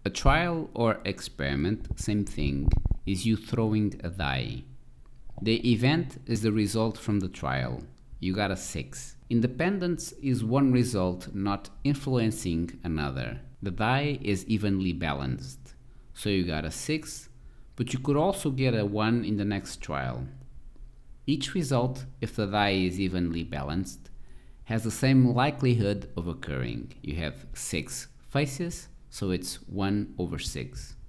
A trial or experiment, same thing, is you throwing a die. The event is the result from the trial. You got a 6. Independence is one result not influencing another. The die is evenly balanced. So you got a 6, but you could also get a 1 in the next trial. Each result, if the die is evenly balanced, has the same likelihood of occurring. You have 6 faces, so it's 1 over 6.